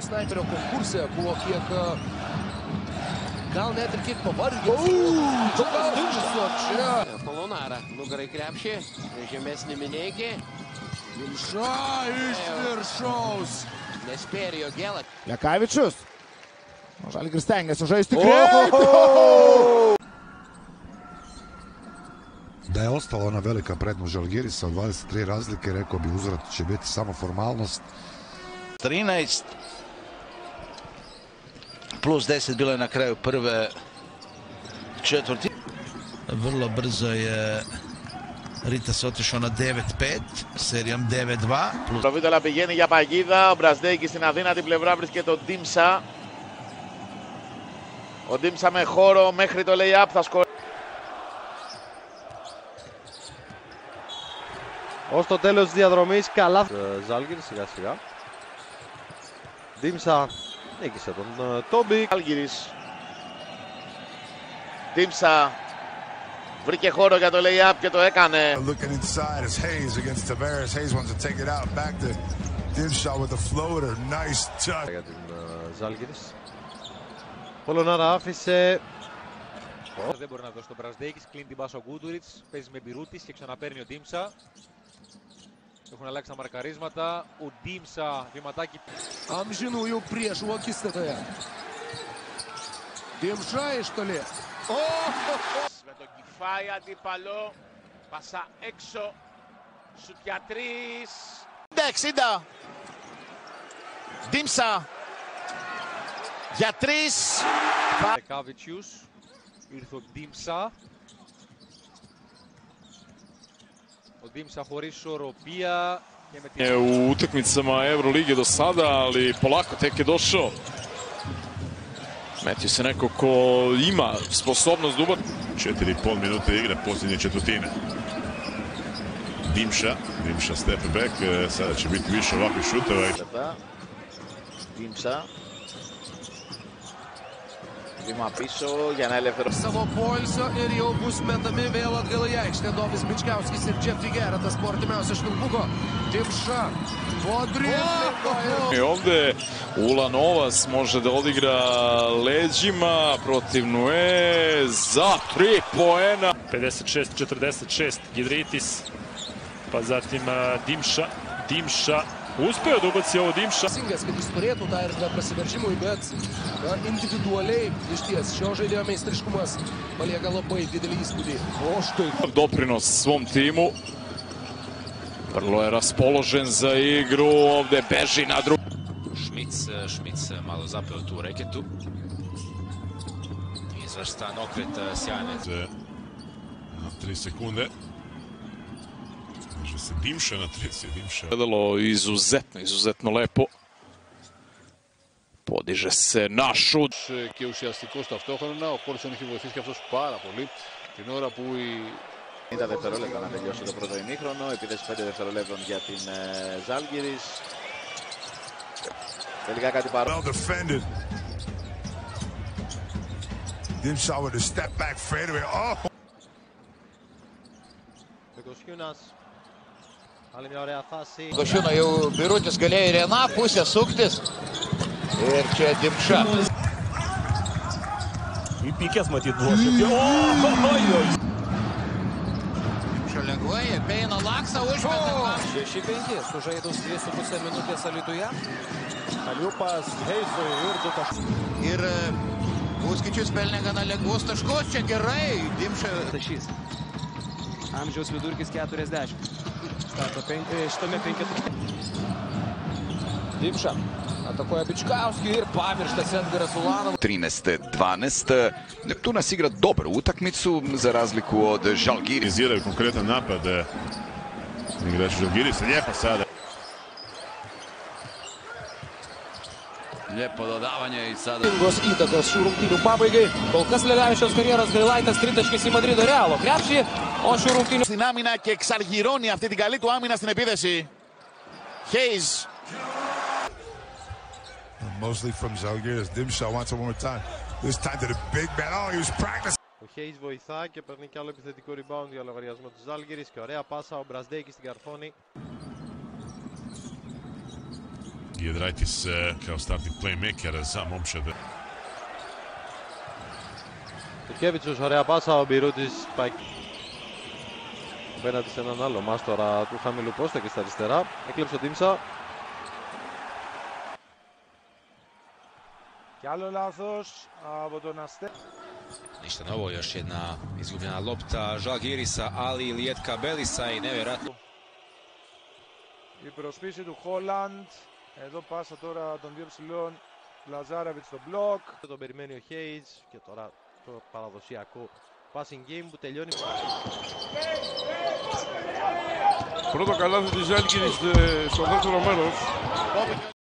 snaiperio konkurse buvo kiek gal net ir kiek pavargęs. Tomas Dimsa čia. Polonara nugarai krepšį, žemesnį Mineikį. Dimsa iš viršaus. Nespėjo Gėlą. Lekavičius. Žalgiris stengiasi žaisti greitai. Da je ostala ona velika prednost Zalgirisa od 23 razlike, rekao bi uzvrat će biti samo formalnost. 13 plus 10 bilo je na kraju prve četvrtine. Vrlo brzo je Ρίtas otišao na 9-5, serijom 9-2. Το Βίτολα πηγαίνει για παγίδα, ο Μπραζδέικης στην αδύνατη πλευρά βρίσκεται ο Ντίμσα. Ο Ντίμσα με χώρο μέχρι το lay-up θα σκορ. Ως το τέλος της διαδρομής, καλά. Ζάλγκιρις σιγά σιγά. Ντίμσα νίκησε τον Τόμπι. Ζάλγκιρις. Ντίμσα βρήκε χώρο για το lay-up και το έκανε. Looking inside as Hayes against Tavares. Hayes wants to take it out back to Dimsa with a floater. Nice touch. Για την Ζάλγκιρις. Πολωνάρα άφησε. Δεν μπορεί να δώσει τον Μπραζδέικης, κλείνει την πάσα ο Γκούντουριτς, παίζει με Μπιρούτης και ξαναπαίρνει ο Ντίμσα. Έχουν αλλάξει τα μαρκαρίσματα, ο Ντίμσα βηματάκι. Amžinųjų priešų akistatoje. Dimsa iš toli. Με το κεφάλι αντίπαλο, πάσα έξω, σουτ για 3. 60. Ντίμσα για 3. Λεκάβιτσιους, ήρθε ο Ντίμσα. O Dimsa horiš iskorupija. U utakmicama Evrolige do sada, ali polako tek je došao. Metio se neko ko ima sposobnost da ubaci. 4,5 minute igre posljednje četvrtine. Dimsa step back, sada će biti više ovakvih šuteva. Dimsa. Βήμα πίσω για να ελευθερώσει. Savo poilsio ir jau bus metami vėl atgal į aikštę. Dovis Bičkauskis ir Jeffrey Geretas po artimiausio švilpuko. Dimsa po driblingo. I ovde Ulanovas može da odigra leđima protiv Nue za 3 poena. 56-46 Gidritis, pa zatim Dimsa. Uspėjo da ubaci ovo Dimsa. Singas, kad jis turėtų tą erdvę prasiveržimui, bet individualiai iš ties šio žaidėjo meistriškumas palieka labai didelį įspūdį. O štai doprinos svom timu. Vrlo je raspoložen za igru, ovde beži na drugu. Šmic malo zapeo tu reketu. Izvrstan okret, sjajne. 3 sekunde. Može se Dimsa na 30, Dimsa. Gledalo izuzetno lepo. Podiže se na šut. Και ουσιαστικός ταυτόχρονα, ο Χόρις έχει βοηθήσει και αυτός πάρα πολύ την ώρα που η... 90 δευτερόλεπτα να τελειώσει το πρώτο ημίχρονο, επίδεση 5 δευτερολέπτων για την Ζάλγκιρις. Τελικά κάτι παρόμοιο. Well defended. Dimsa with a step back fadeaway. Oh! Κοσιούνας. Άλλη μια ωραία φάση. Košiūno jau Birutis galėjo ir vieną pusę suktis. Ir čia Dimsa. Įpykęs matyt buvo. Dimsa lengvai, apeina laksą, užmeta. 6-5 sužaidus 2,5 minutės Alytuje. Aliupas Heizui ir 2 taškus. Ir Puskičius pelnė gana lengvus taškus, čia gerai. Dimsa. Tašys. Amžiaus vidurkis 40. Stato šitame 5. Dimsa atakuoja Bičkauskį ir pamirštas Edgaras Ulanovas. 13-12. Neptunas igra dobru utakmicu za razliku od Zalgirisa. Iziraju konkretan napad igrači Zalgirisa. Lijepo sada. Lijepo dodavanje i sada. Įtakos šių rungtynių pabaigai. Kol kas Lelevičiaus karjeros Gailaitas tritaškis į Madrido Realo krepšį, o šių rungtynių... Στην άμυνα και εξαργυρώνει αυτή την καλή του άμυνα στην επίδεση. Hayes. Mostly from Zalgiris. Dimsa wants it one more time. This time to the big man. Oh, he was practicing. Ο Hayes βοηθά και παίρνει κι άλλο επιθετικό rebound για λογαριασμό του Ζάλγκιρις και ωραία πάσα ο Μπραζδέικης στην καρφώνει. Giedraitis kao starting playmaker za momčad. Ο Κέβιτσος, ωραία πάσα, ο Μπιρούτης πάει απέναντι σε έναν άλλο μάστορα του χαμηλού πόστου και στα αριστερά. Έκλεψε ο Ντίμσα. Κι άλλο λάθος από τον Αστέ. Ništa novo, još jedna izgubljena lopta Zalgirisa, ali i Lijetka Belisa i nevjerojatno. Η προσπίση του Χόλαντ. Εδώ πάσα τώρα των δύο ψηλών. Λαζάραβιτς στο μπλοκ. Τον περιμένει ο Hayes και τώρα το παραδοσιακό passing game που τελειώνει. Πρώτο καλάθι της Zalgiris στο δεύτερο μέρος.